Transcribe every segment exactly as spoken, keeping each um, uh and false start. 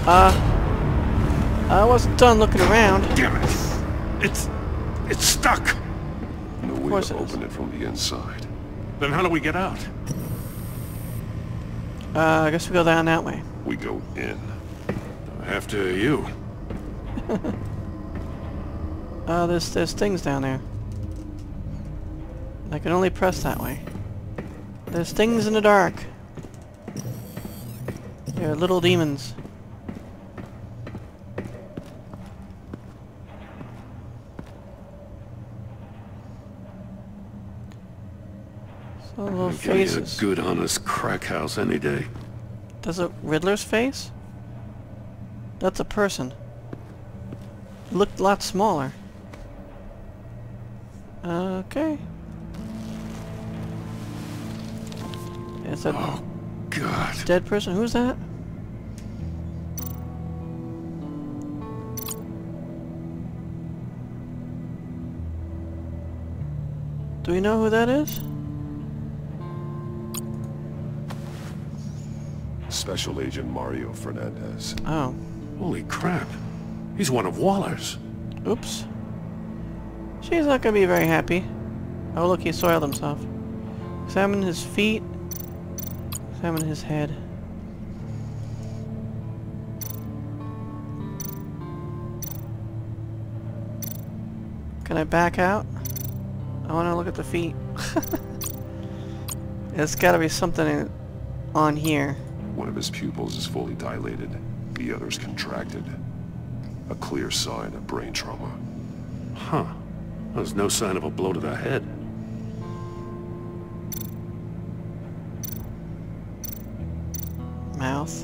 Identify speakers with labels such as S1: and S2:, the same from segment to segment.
S1: Uh, I wasn't done looking around.
S2: Damn it! It's... it's stuck!
S3: No
S1: Of
S3: way
S1: course
S3: to
S1: it is.
S3: open it from the inside.
S2: Then how do we get out?
S1: Uh, I guess we go down that way.
S3: We go in.
S2: After you.
S1: Uh, there's, there's things down there. I can only press that way. There's things in the dark. They're little demons. So little
S2: I'm getting a
S1: faces.
S2: good, honest crack house any day.
S1: Does a Riddler's face? That's a person. Looked a lot smaller. Okay. Is that
S2: Oh, God.
S1: dead person? Who's that? Do we know who that is?
S3: Special Agent Mario Fernandez.
S1: Oh.
S2: Holy crap. He's one of Waller's.
S1: Oops. She's not gonna be very happy. Oh look, he soiled himself. Examine his feet. Examine his head. Can I back out? I wanna look at the feet. There's gotta be something on here.
S3: One of his pupils is fully dilated. The other's contracted. A clear sign of brain trauma.
S2: Huh. There's no sign of a blow to the head.
S1: Mouth.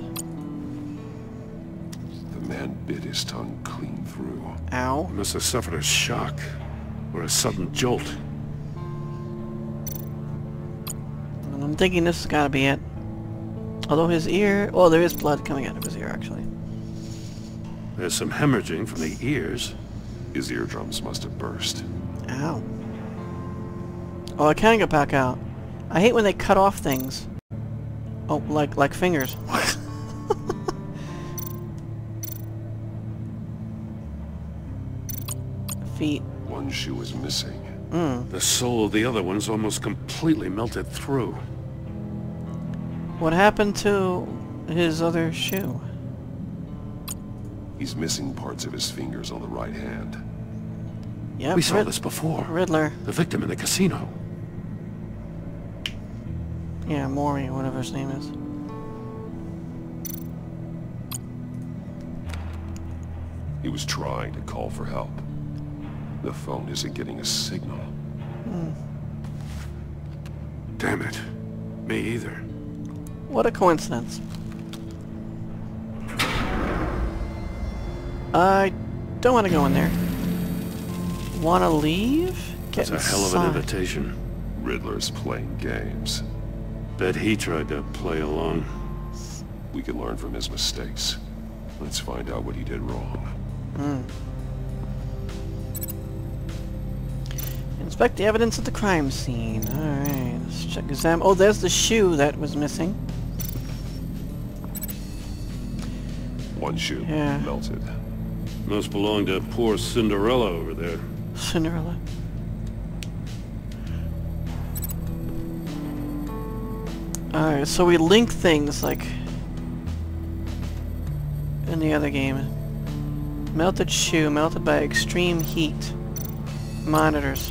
S3: The man bit his tongue clean through.
S1: Ow.
S2: He must have suffered a shock. Or a sudden jolt.
S1: And I'm thinking this has gotta be it. Although his ear... Oh, there is blood coming out of his ear, actually.
S2: There's some hemorrhaging from the ears.
S3: His eardrums must have burst.
S1: Ow. Oh, I can get back out. I hate when they cut off things. Oh, like like fingers.
S2: What?
S1: Feet.
S3: One shoe is missing.
S1: Mm.
S2: The sole of the other one's almost completely melted through.
S1: What happened to his other shoe?
S3: He's missing parts of his fingers on the right hand.
S1: Yep.
S2: We saw
S1: Rid
S2: this before.
S1: Riddler.
S2: The victim in the casino.
S1: Yeah, Maury, whatever his name is.
S3: He was trying to call for help. The phone isn't getting a signal.
S1: Mm.
S2: Damn it. Me either.
S1: What a coincidence. I don't want to go in there. Want to leave? Get
S2: That's a hell of an
S1: inside.
S2: invitation.
S3: Riddler's playing games.
S2: Bet he tried to play along.
S3: We can learn from his mistakes. Let's find out what he did wrong.
S1: Mm. Inspect the evidence at the crime scene. Alright, let's check exam. Oh, there's the shoe that was missing.
S3: One shoe
S1: Yeah.
S3: melted.
S2: Must belong to poor Cinderella over there.
S1: Cinderella. Alright, so we link things like in the other game. Melted shoe, melted by extreme heat. Monitors.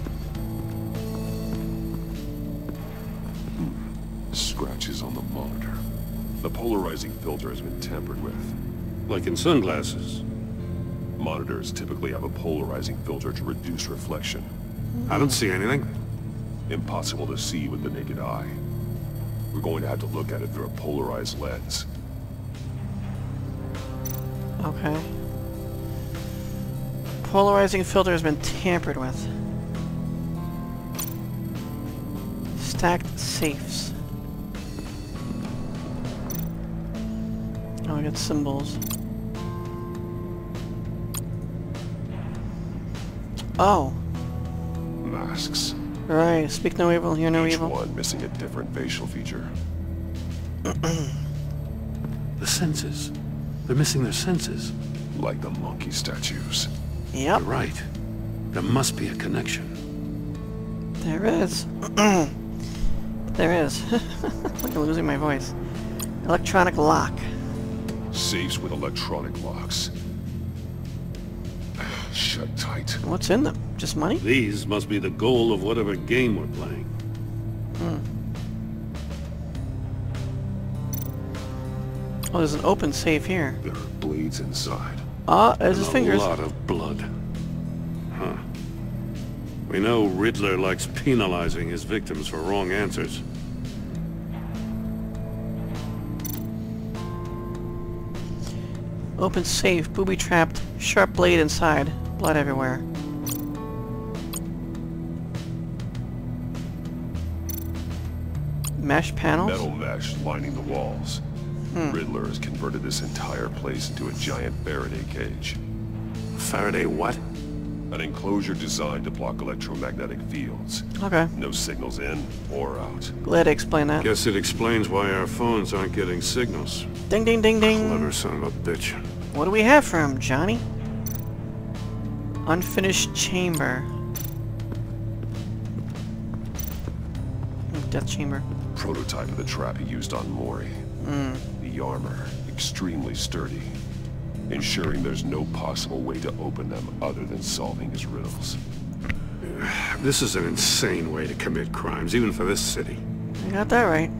S3: Scratches on the monitor. The polarizing filter has been tampered with.
S2: Like in sunglasses.
S3: Monitors typically have a polarizing filter to reduce reflection.
S2: I don't see anything.
S3: Impossible to see with the naked eye. We're going to have to look at it through a polarized lens.
S1: Okay. Polarizing filter has been tampered with. Stacked safes. Oh, I got symbols. Oh,
S3: Masks.
S1: right. Speak no evil, hear no
S3: Each
S1: evil.
S3: one missing a different facial feature.
S2: The senses. They're missing their senses.
S3: Like the monkey statues.
S1: Yep,
S2: You're right. There must be a connection.
S1: there is. There is. Like I'm losing my voice. Electronic lock.
S3: Safes with electronic locks. Shut tight.
S1: What's in them? Just money?
S2: These must be the goal of whatever game we're playing.
S1: Hmm. Oh, there's an open safe here.
S3: There are blades inside.
S1: Ah, there's
S2: And
S1: his fingers.
S2: A lot of blood. Huh. We know Riddler likes penalizing his victims for wrong answers.
S1: Open safe, booby-trapped, sharp blade inside, blood everywhere. Mesh panels?
S3: Metal mesh lining the walls.
S1: Hmm.
S3: Riddler has converted this entire place into a giant Faraday cage.
S2: Faraday what?
S3: An enclosure designed to block electromagnetic fields.
S1: Okay,
S3: No signals in or out.
S1: glad to explain that.
S2: Guess it explains why our phones aren't getting signals.
S1: Ding ding ding ding!
S2: Clever son of a bitch.
S1: What do we have for him, Johnny? Unfinished chamber. Death chamber.
S3: Prototype of the trap he used on Mori.
S1: Hmm.
S3: The armor, extremely sturdy, ensuring there's no possible way to open them other than solving his riddles.
S2: This is an insane way to commit crimes, even for this city.
S1: You got that right.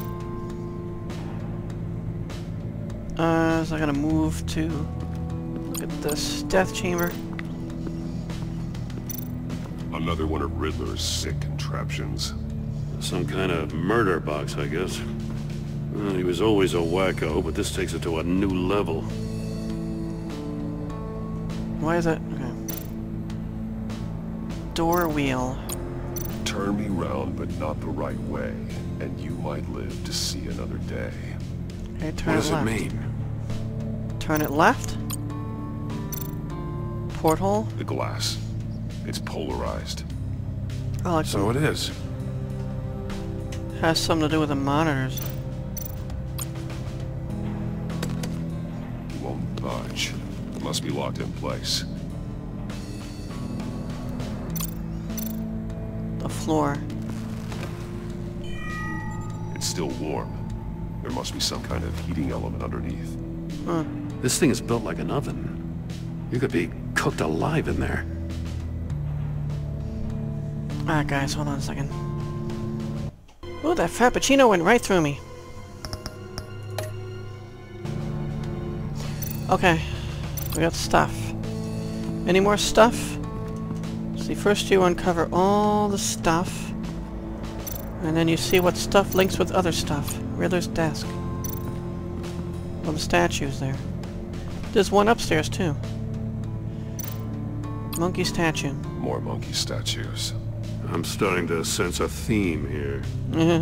S1: Uh, so I gotta move to look at this death chamber.
S3: Another one of Riddler's sick contraptions.
S2: Some kind of murder box, I guess. Well, he was always a wacko, but this takes it to a new level.
S1: Why is that? Okay. Door wheel.
S3: Turn me round, but not the right way, and you might live to see another day.
S1: Okay, turn
S2: What does
S1: it
S2: it
S1: left.
S2: mean?
S1: Turn it left. Porthole.
S3: The glass. It's polarized.
S1: Oh, like
S2: So it is.
S1: has something to do with the monitors.
S3: It won't budge. It must be locked in place.
S1: The floor.
S3: It's still warm. There must be some kind of heating element underneath.
S1: Huh.
S2: This thing is built like an oven. You could be cooked alive in there.
S1: Alright guys, hold on a second. Ooh, that Frappuccino went right through me. Okay, we got stuff. Any more stuff? See, first you uncover all the stuff, and then you see what stuff links with other stuff. Riddler's desk. Well, the statues there. There's one upstairs too. Monkey statue.
S3: More monkey statues.
S2: I'm starting to sense a theme here.
S1: Mm-hmm.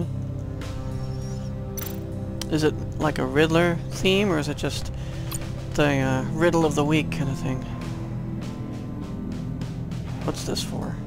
S1: Is it like a Riddler theme, or is it just the uh, riddle of the week kind of thing? What's this for?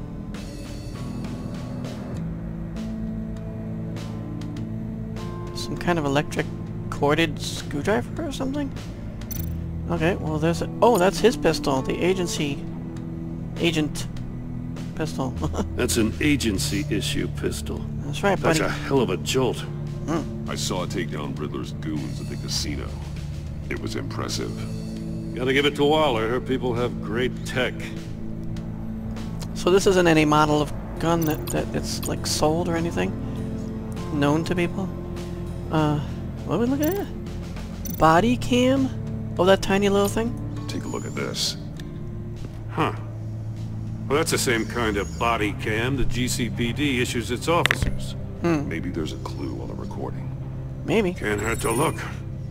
S1: Some kind of electric corded screwdriver or something? Okay, well there's a... Oh, that's his pistol, the agency... Agent... pistol.
S2: That's an agency issue pistol.
S1: That's right,
S2: That's
S1: buddy.
S2: a hell of a jolt.
S3: I saw it take down Riddler's goons at the casino. It was impressive.
S2: Gotta give it to Waller. Her people have great tech.
S1: So this isn't any model of gun that, that it's like sold or anything? Known to people? Uh, what are we looking at? Body cam? Oh, that tiny little thing?
S3: Take a look at this.
S2: Huh. Well, that's the same kind of body cam the G C P D issues its officers.
S1: Hmm,
S3: Maybe there's a clue on the recording.
S1: maybe.
S2: Can't hurt to look.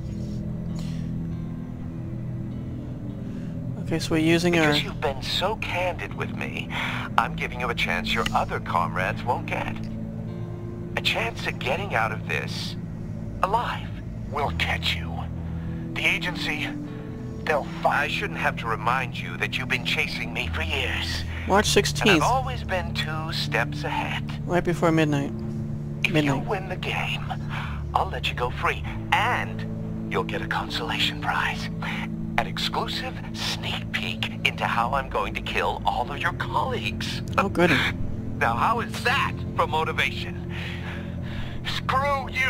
S1: Okay, so we're using our...
S4: Because you've been so candid with me, I'm giving you a chance your other comrades won't get. A chance at getting out of this alive.
S5: We'll catch you. The agency, they'll find...
S4: I shouldn't have to remind you that you've been chasing me for years.
S1: March
S4: And
S1: sixteenth,
S4: I've always been two steps ahead.
S1: right before midnight.
S4: If
S1: Midnight.
S4: you win the game, I'll let you go free. And you'll get a consolation prize. An exclusive sneak peek into how I'm going to kill all of your colleagues.
S1: Oh, goody.
S4: Now, how is that for motivation? Screw you!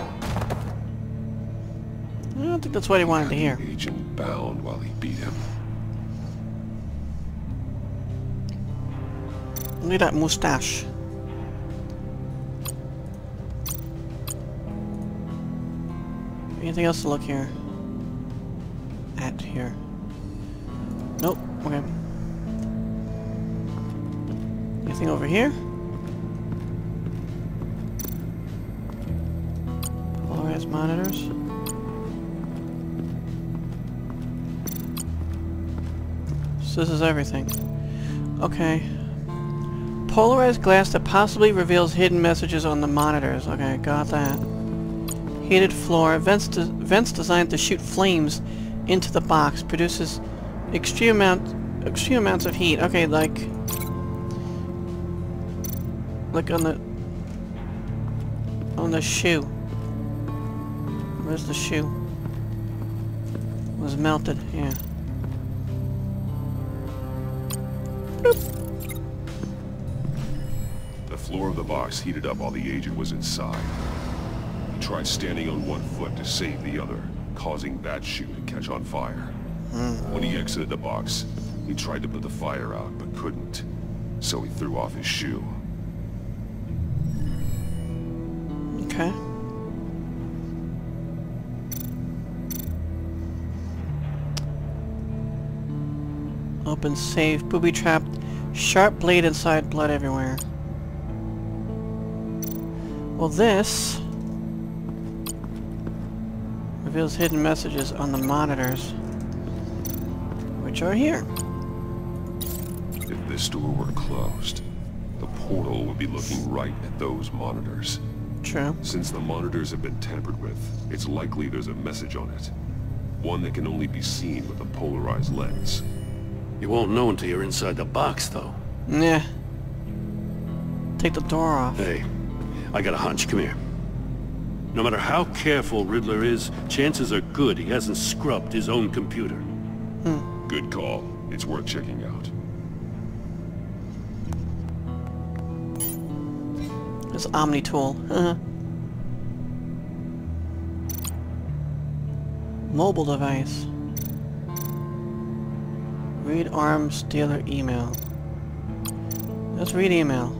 S1: I don't think that's what he wanted to hear.
S3: The agent bound while he beat him.
S1: Look at that mustache. Anything else to look here? At here. Nope. Okay. Anything over here? Polarized monitors. So this is everything. Okay. Polarized glass that possibly reveals hidden messages on the monitors. Okay, got that. Heated floor. Vents, de vents designed to shoot flames into the box. Produces extreme amount, extreme amounts of heat. Okay, like, like on the on the shoe. Where's the shoe? It was melted. Yeah. Bloop.
S3: The floor of the box heated up while the agent was inside. He tried standing on one foot to save the other, causing that shoe to catch on fire. Mm. When he exited the box, he tried to put the fire out, but couldn't. So he threw off his shoe.
S1: Okay. Open safe, booby-trapped, sharp blade inside, blood everywhere. Well, this reveals hidden messages on the monitors, which are here.
S3: If this door were closed, the portal would be looking right at those monitors.
S1: True.
S3: Since the monitors have been tampered with, it's likely there's a message on it. One that can only be seen with a polarized lens.
S2: You won't know until you're inside the box, though.
S1: Nah. Take the door off.
S2: Hey, I got a hunch. Come here. No matter how careful Riddler is, chances are good he hasn't scrubbed his own computer.
S1: Hmm.
S3: Good call. It's worth checking out.
S1: This Omni tool. Uh-huh. Mobile device. Read arms dealer email. Let's read email.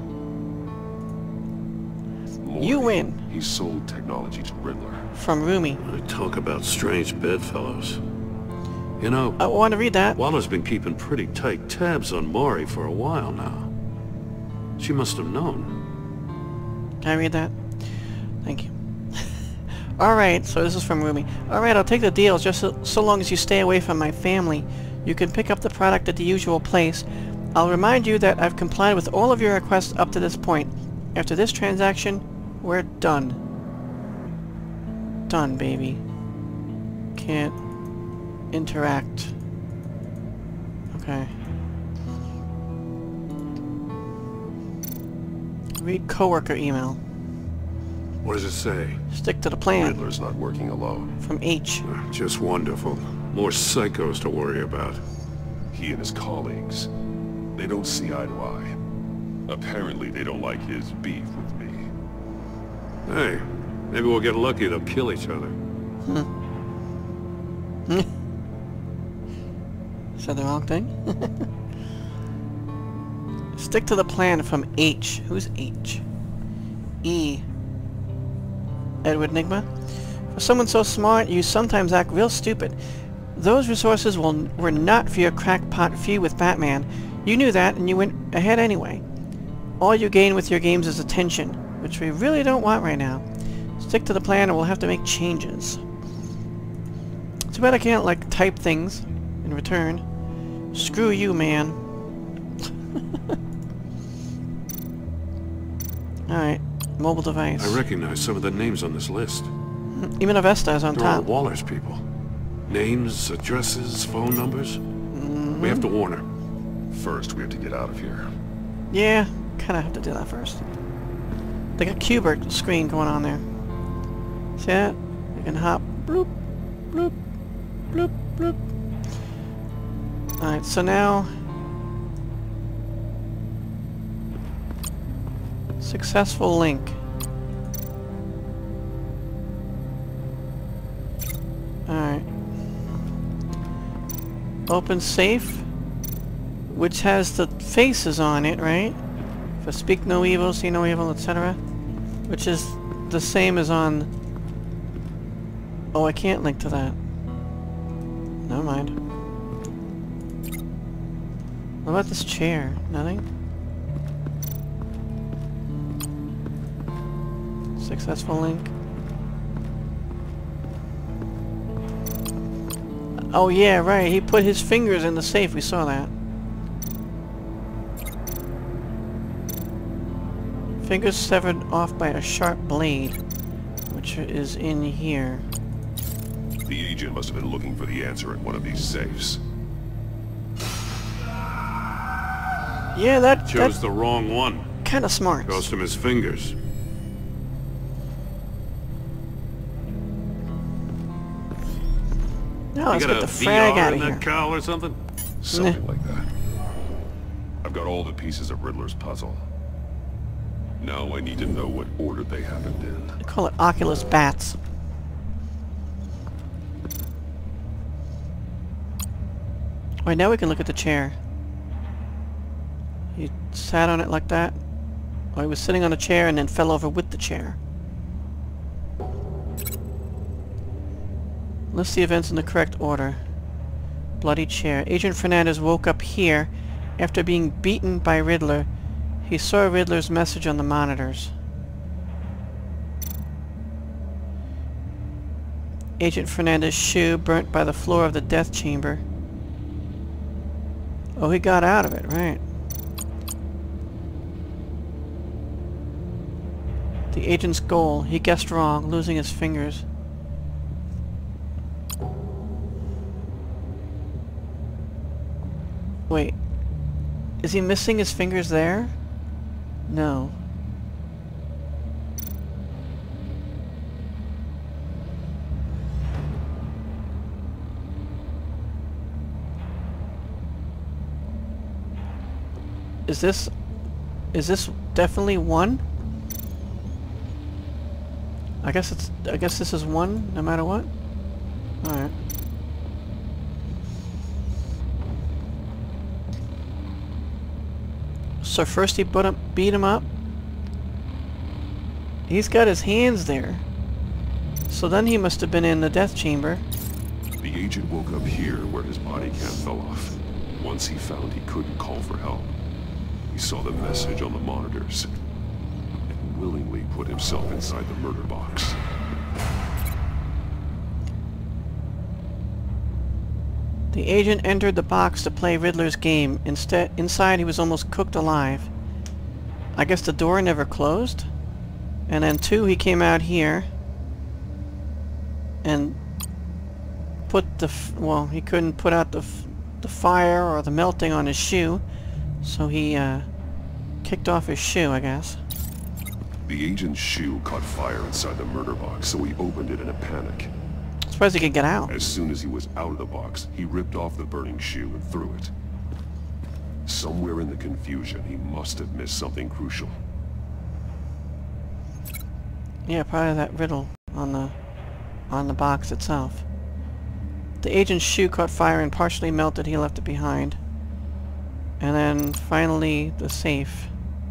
S3: Morty,
S1: You win.
S3: He sold technology to Riddler.
S1: From Rumi.
S2: I talk about strange bedfellows. You know,
S1: I want to read that.
S2: Waller's been keeping pretty tight tabs on Maury for a while now. She must have known.
S1: Can I read that? Thank you. Alright, so this is from Rumi. Alright, I'll take the deal just so, so long as you stay away from my family. You can pick up the product at the usual place. I'll remind you that I've complied with all of your requests up to this point. After this transaction, we're done. Done, baby. Can't interact. Okay. Read coworker email.
S2: What does it say?
S1: Stick to the plan.
S3: Riddler's not working alone.
S1: From H.
S2: Just wonderful. More psychos to worry about.
S3: He and his colleagues, they don't see eye to eye. Apparently they don't like his beef with me.
S2: Hey, maybe we'll get lucky. They'll kill each other.
S1: Hmm. Said the wrong thing? Stick to the plan from H. Who's H? E. Edward Enigma? For someone so smart, you sometimes act real stupid. Those resources will, were not for your crackpot feud with Batman. You knew that, and you went ahead anyway. All you gain with your games is attention, which we really don't want right now. Stick to the plan, and we'll have to make changes. Too bad I can't, like, type things in return. Screw you, man. Alright, mobile device.
S2: I recognize some of the names on this list.
S1: Even Avesta is on
S2: They're all
S1: top.
S2: Waller's people. Names, addresses, phone numbers. Mm-hmm. We have to warn her.
S3: First, we have to get out of here.
S1: Yeah, kinda have to do that first. They got Cubert screen going on there. See that? You can hop, bloop, bloop, bloop, bloop. Alright, so now... Successful link. Alright. Open safe, which has the faces on it, right? For speak no evil, see no evil, et cetera. Which is the same as on... Oh, I can't link to that. Never mind. What about this chair? Nothing? Successful link. Oh yeah, right. He put his fingers in the safe. We saw that. Fingers severed off by a sharp blade, which is in here.
S3: The agent must have been looking for the answer in one of these safes.
S1: Yeah, that
S2: Chose
S1: that
S2: the wrong one.
S1: kind of smart.
S2: Cost him his fingers.
S1: No, let's
S2: you got
S1: get
S2: a
S1: the
S2: V
S1: frag
S2: R
S1: out
S2: in
S1: of here.
S2: that cowl or something?
S3: Something like that. I've got all the pieces of Riddler's puzzle. Now I need to know what order they happened in.
S1: They call it Oculus Bats. Alright, now we can look at the chair. He sat on it like that. Or he was sitting on a chair and then fell over with the chair. List the events in the correct order. Bloody chair. Agent Fernandez woke up here after being beaten by Riddler. He saw Riddler's message on the monitors. Agent Fernandez's shoe burnt by the floor of the death chamber. Oh, he got out of it, right. The agent's goal. He guessed wrong, losing his fingers. Wait. Is he missing his fingers there? No. Is this... Is this definitely one? I guess it's... I guess this is one, no matter what? Alright. So first he put him, beat him up. He's got his hands there. So then he must have been in the death chamber.
S3: The agent woke up here where his body cam fell off. Once he found he couldn't call for help, he saw the message on the monitors and willingly put himself inside the murder box.
S1: The agent entered the box to play Riddler's game. Instead, inside he was almost cooked alive. I guess the door never closed? And then two, he came out here and put the... F well, he couldn't put out the, f the fire or the melting on his shoe, so he uh, kicked off his shoe, I guess.
S3: The agent's shoe caught fire inside the murder box, so he opened it in a panic.
S1: I'm surprised he could get out.
S3: As soon as he was out of the box, he ripped off the burning shoe and threw it. Somewhere in the confusion, he must have missed something crucial.
S1: Yeah, probably that riddle on the on the box itself. The agent's shoe caught fire and partially melted. He left it behind. And then finally the safe.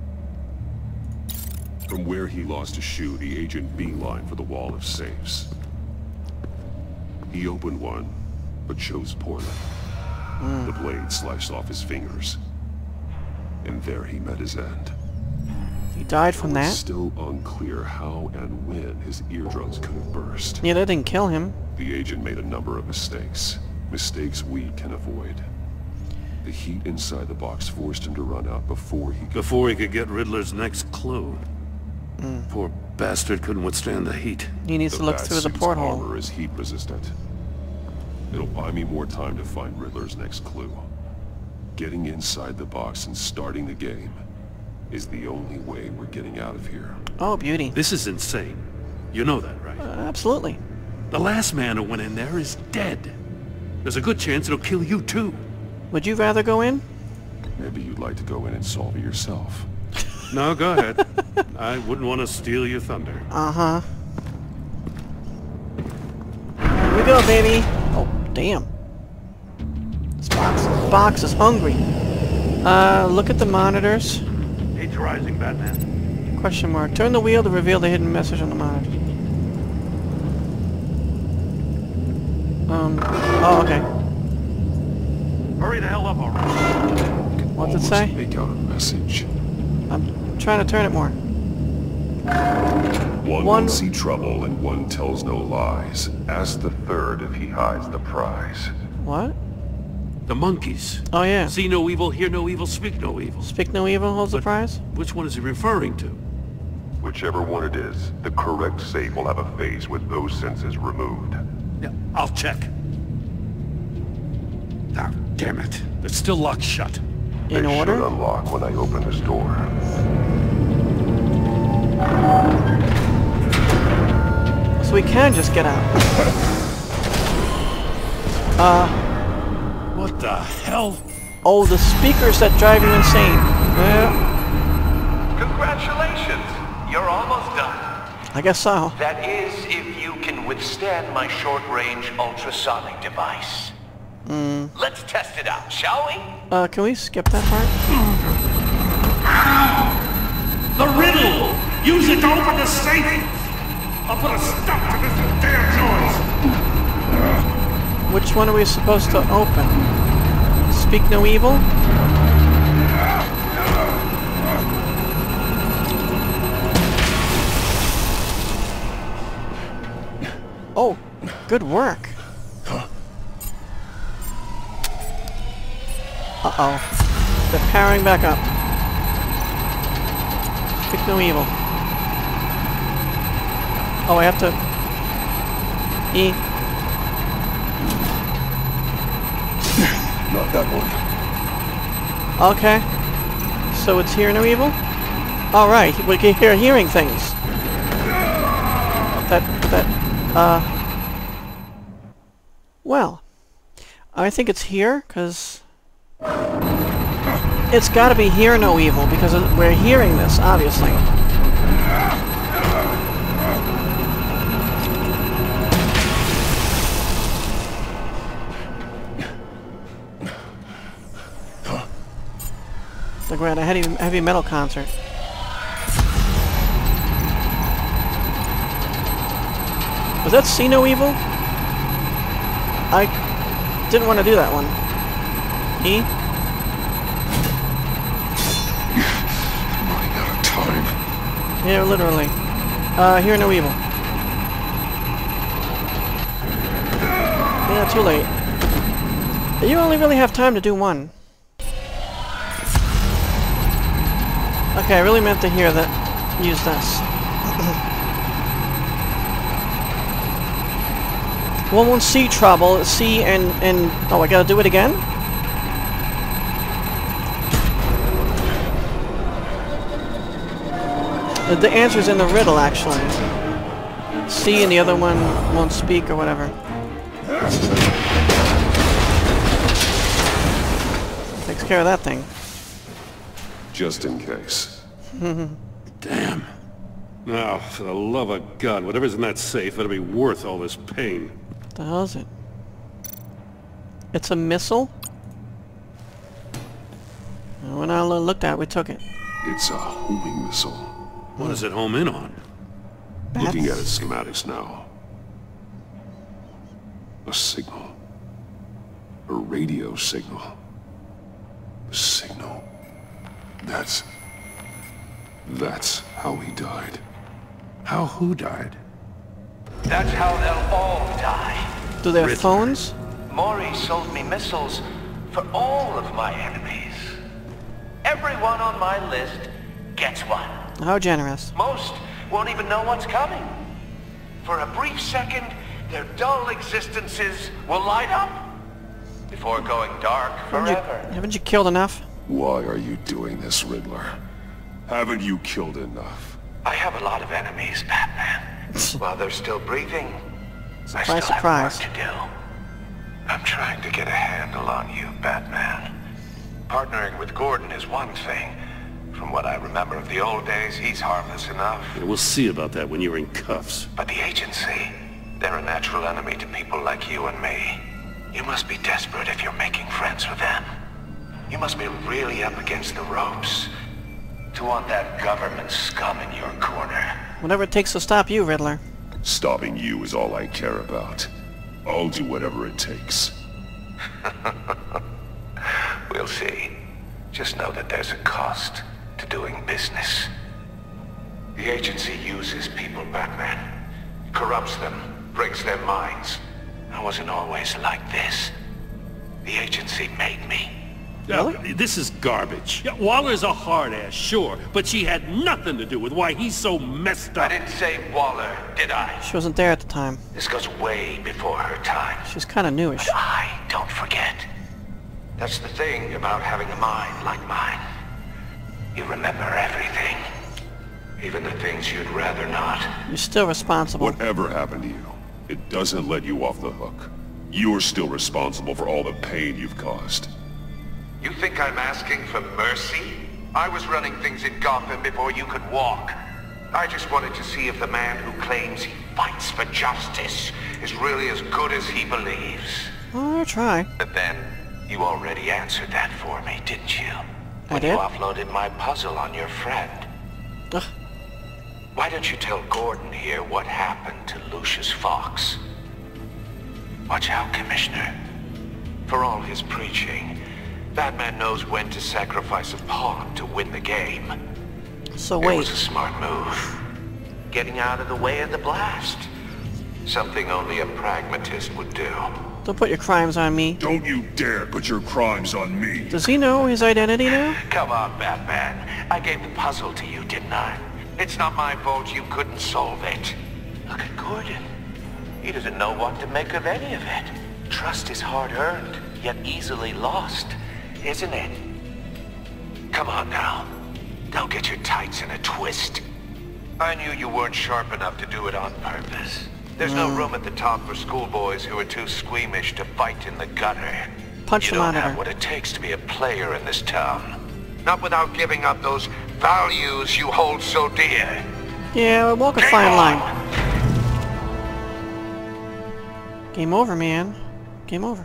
S3: From where he lost his shoe, the agent beelined for the wall of safes. He opened one, but chose poorly. Mm. The blade sliced off his fingers. And there he met his end.
S1: He died from that?
S3: It's still unclear how and when his eardrums could have burst.
S1: Yeah, that didn't kill him.
S3: The agent made a number of mistakes. Mistakes we can avoid. The heat inside the box forced him to run out before he could...
S2: Before he could get Riddler's next clue.
S1: Mm.
S2: Poor bastard couldn't withstand the heat.
S1: He needs
S3: the
S1: to look through the
S3: Batsuit's
S1: porthole.
S3: armor is heat resistant. It'll buy me more time to find Riddler's next clue. Getting inside the box and starting the game is the only way we're getting out of here.
S1: Oh, beauty.
S2: This is insane. You know that, right?
S1: Uh, absolutely.
S2: The last man who went in there is dead. There's a good chance it'll kill you too.
S1: Would you rather go in?
S3: Maybe you'd like to go in and solve it yourself.
S2: No, go ahead. I wouldn't want to steal your thunder.
S1: Uh-huh. Here we go, baby. Oh, damn. This box, this box is hungry. Uh, look at the monitors.
S2: Age rising, Batman.
S1: Question mark. Turn the wheel to reveal the hidden message on the monitor. Um, oh, okay.
S2: Hurry the hell up already.
S1: What's it say?
S3: Make out a message.
S1: I'm trying to turn it more.
S3: One,
S1: One-
S3: won't see trouble and one tells no lies. Ask the third if he hides the prize.
S1: What?
S2: The monkeys.
S1: Oh, yeah.
S2: See no evil, hear no evil, speak no evil.
S1: Speak no evil holds the
S2: But-
S1: prize?
S2: Which one is he referring to?
S3: Whichever one it is, the correct safe will have a face with those senses removed.
S2: Yeah, I'll check. Ah, damn it. It's still locked shut.
S1: In
S3: They
S1: order?
S3: should unlock when I open this door.
S1: So we can just get out. Uh,
S2: What the hell?
S1: oh, the speakers that drive you insane. Yeah,
S4: Congratulations! You're almost done.
S1: I guess so.
S4: That is, if you can withstand my short-range ultrasonic device.
S1: Mm.
S4: Let's test it out, shall we?
S1: Uh, can we skip that part?
S6: The riddle! Use it to open the safe! I'll put a stop to this damn noise!
S1: Which one are we supposed to open? Speak no evil? Oh, good work. Uh-oh. They're powering back up. Speak no evil. Oh, I have to... E.
S3: Not that one.
S1: Okay. So it's hear no evil? Alright, we can hear hearing things. That, that, uh... Well. I think it's here, because... It's gotta be hear no evil, because we're hearing this, obviously. Like we're at a heavy, heavy metal concert. Was that See No Evil? I didn't want to do that one. E?
S3: Running out of time.
S1: Yeah, literally. Uh, Hear No Evil. Yeah, too late. You only really have time to do one. Okay, I really meant to hear that. Use this. One won't see trouble. See and and oh, I gotta do it again. The, the answer's in the riddle, actually. See and the other one won't speak or whatever. Takes care of that thing.
S3: Just in case.
S2: Damn. Now, for the love of God, whatever's in that safe better be worth all this pain.
S1: What the hell is it? It's a missile? When I looked at it, we took it.
S3: It's a homing missile.
S2: What does it home in on?
S3: Looking at
S1: Bats?
S3: its schematics now. A signal. A radio signal. A signal. That's... That's how he died.
S2: How who died?
S4: That's how they'll all die.
S1: Do they have
S2: Riddler.
S1: phones?
S4: Maury sold me missiles for all of my enemies. Everyone on my list gets one.
S1: How generous.
S4: Most won't even know what's coming. For a brief second, their dull existences will light up before going dark
S1: Haven't you,
S4: forever.
S1: haven't you killed enough?
S3: Why are you doing this, Riddler? Haven't you killed enough?
S4: I have a lot of enemies, Batman. While they're still breathing, I
S1: Surprise,
S4: still
S1: surprise.
S4: have work to do. I'm trying to get a handle on you, Batman. Partnering with Gordon is one thing. From what I remember of the old days, he's harmless enough.
S2: Yeah, we'll see about that when you're in cuffs.
S4: But the agency, they're a natural enemy to people like you and me. You must be desperate if you're making friends with them. You must be really up against the ropes to want that government scum in your corner.
S1: Whatever it takes to stop you, Riddler.
S3: Stopping you is all I care about. I'll do whatever it takes.
S4: We'll see. Just know that there's a cost to doing business. The agency uses people, Batman. Corrupts them, breaks their minds. I wasn't always like this. The agency made me.
S2: Yeah, this is garbage. Yeah, Waller's a hard ass, sure, but she had nothing to do with why he's so messed
S4: I
S2: up.
S4: didn't say Waller, did I?
S1: She wasn't there at the time.
S4: This goes way before her time.
S1: She's kind of newish.
S4: But I don't forget. That's the thing about having a mind like mine. You remember everything. Even the things you'd rather not.
S1: You're still responsible.
S3: Whatever happened to you, it doesn't let you off the hook. You're still responsible for all the pain you've caused.
S4: You think I'm asking for mercy? I was running things in Gotham before you could walk. I just wanted to see if the man who claims he fights for justice is really as good as he believes.
S1: Oh, try.
S4: But then, you already answered that for me, didn't you?
S1: I
S4: When
S1: did?
S4: you offloaded my puzzle on your friend.
S1: Ugh.
S4: Why don't you tell Gordon here what happened to Lucius Fox? Watch out, Commissioner. For all his preaching, Batman knows when to sacrifice a pawn to win the game.
S1: So
S4: It
S1: wait.
S4: was a smart move. Getting out of the way of the blast. Something only a pragmatist would do.
S1: Don't put your crimes on me.
S3: Don't you dare put your crimes on me.
S1: Does he know his identity now?
S4: Come on, Batman. I gave the puzzle to you, didn't I? It's not my fault you couldn't solve it. Look at Gordon. He doesn't know what to make of any of it. Trust is hard-earned, yet easily lost, isn't it? Come on now. Don't get your tights in a twist. I knew you weren't sharp enough to do it on purpose. There's no room at the top for schoolboys who are too squeamish to fight in the gutter.
S1: Punch
S4: You
S1: the
S4: don't
S1: monitor.
S4: have what it takes to be a player in this town. Not without giving up those values you hold so dear.
S1: Yeah, walk a
S4: Game
S1: fine
S4: on!
S1: line. Game over, man. Game over.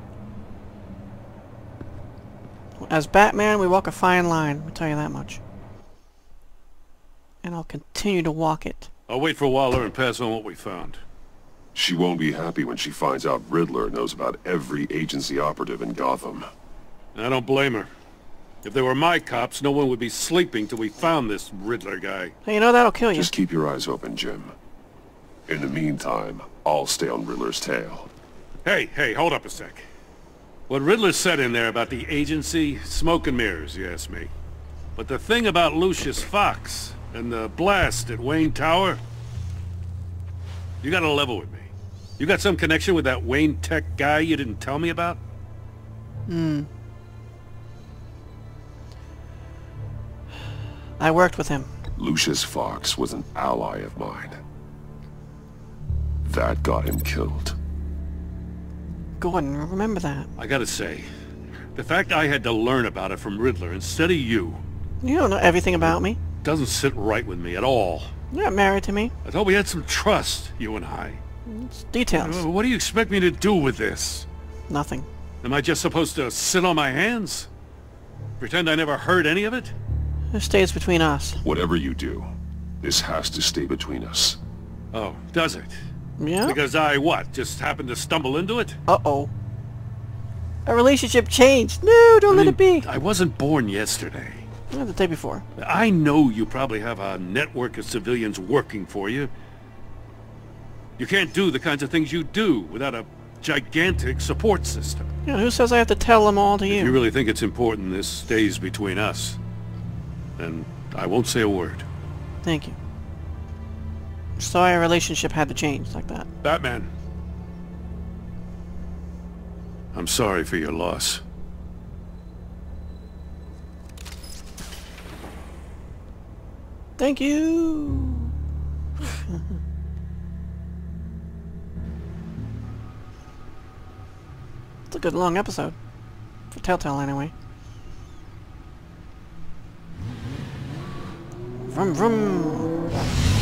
S1: As Batman, we walk a fine line. I'll tell you that much. And I'll continue to walk it.
S2: I'll wait for Waller and pass on what we found.
S3: She won't be happy when she finds out Riddler knows about every agency operative in Gotham.
S2: I don't blame her. If they were my cops, no one would be sleeping till we found this Riddler guy.
S1: Hey, you know that'll kill you.
S3: Just keep your eyes open, Jim. In the meantime, I'll stay on Riddler's tail.
S2: Hey, hey, hold up a sec. What Riddler said in there about the agency, smoke and mirrors, you ask me. But the thing about Lucius Fox and the blast at Wayne Tower, you gotta level with me. You got some connection with that Wayne Tech guy you didn't tell me about?
S1: Hmm. I worked with him.
S3: Lucius Fox was an ally of mine. That got him killed.
S1: Gordon, remember that.
S2: I gotta say, the fact I had to learn about it from Riddler instead of you
S1: You don't know everything about me.
S2: doesn't sit right with me at all.
S1: You're not married to me.
S2: I thought we had some trust, you and I.
S1: It's details.
S2: Uh, What do you expect me to do with this?
S1: Nothing.
S2: Am I just supposed to sit on my hands? Pretend I never heard any of it?
S1: It stays between us.
S3: Whatever you do, this has to stay between us.
S2: Oh, does it?
S1: Yeah?
S2: Because I, what, just happened to stumble into it?
S1: Uh-oh. Our relationship changed. No, don't
S2: I
S1: let
S2: mean,
S1: it be.
S2: I wasn't born yesterday.
S1: Yeah, the day before.
S2: I know you probably have a network of civilians working for you. You can't do the kinds of things you do without a gigantic support system.
S1: Yeah, who says I have to tell them all to
S2: If
S1: you?
S2: you really think it's important this stays between us, then I won't say a word.
S1: Thank you. Sorry our relationship had to change like that.
S2: Batman. I'm sorry for your loss.
S1: Thank you. It's a good long episode. For Telltale, anyway. Vroom vroom!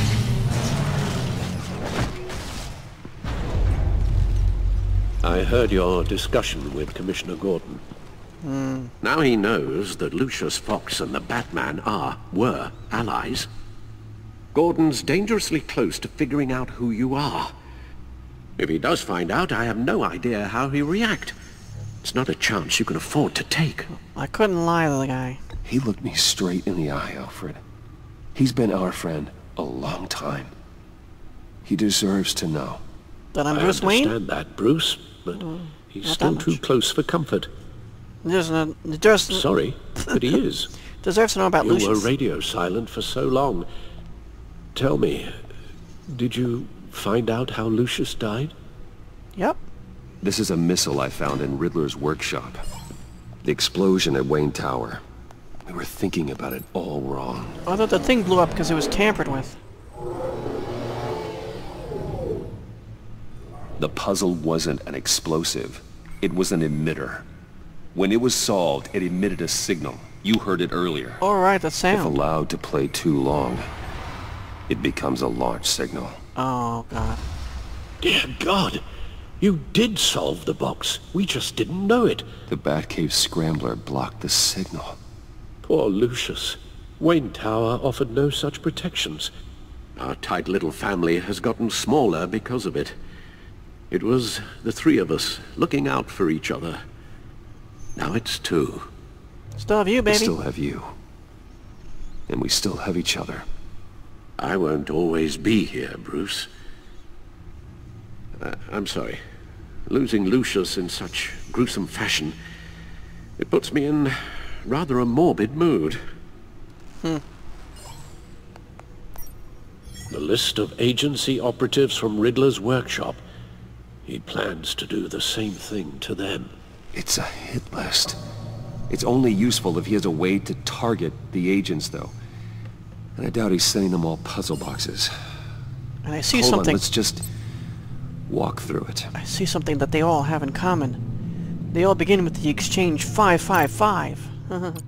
S7: I heard your discussion with Commissioner Gordon.
S1: Mm.
S7: Now he knows that Lucius Fox and the Batman are, were, allies. Gordon's dangerously close to figuring out who you are. If he does find out, I have no idea how he'll react. It's not a chance you can afford to take.
S1: I couldn't lie to the guy.
S3: He looked me straight in the eye, Alfred. He's been our friend a long time. He deserves to know.
S1: That I'm
S7: I
S1: Bruce Wayne?
S7: understand that, Bruce, but
S1: Mm,
S7: he's
S1: not
S7: still
S1: that
S7: too
S1: much.
S7: close for comfort.
S1: There's no... There's...
S7: Sorry, but he is.
S1: Deserves to know about
S7: You
S1: Lucius.
S7: were radio silent for so long. Tell me, did you find out how Lucius died?
S1: Yep.
S3: This is a missile I found in Riddler's workshop. The explosion at Wayne Tower. We were thinking about it all wrong.
S1: I thought the thing blew up because it was tampered with.
S3: The puzzle wasn't an explosive. It was an emitter. When it was solved, it emitted a signal. You heard it earlier.
S1: Alright, that
S3: If
S1: sound.
S3: allowed to play too long, it becomes a launch signal.
S1: Oh, God.
S7: Dear God! You did solve the box. We just didn't know it.
S3: The Batcave Scrambler blocked the signal.
S7: Poor Lucius. Wayne Tower offered no such protections. Our tight little family has gotten smaller because of it. It was the three of us looking out for each other. Now it's two.
S1: Still have you,
S3: We
S1: baby.
S3: still have you. And we still have each other.
S7: I won't always be here, Bruce. Uh, I'm sorry. Losing Lucius in such gruesome fashion, it puts me in rather a morbid mood.
S1: Hmm.
S7: The list of agency operatives from Riddler's workshop. He plans to do the same thing to them.
S3: It's a hit list. It's only useful if he has a way to target the agents, though. And I doubt he's sending them all puzzle boxes.
S1: And I see
S3: Hold
S1: something.
S3: on, let's just walk through it.
S1: I see something that they all have in common. They all begin with the exchange five five five.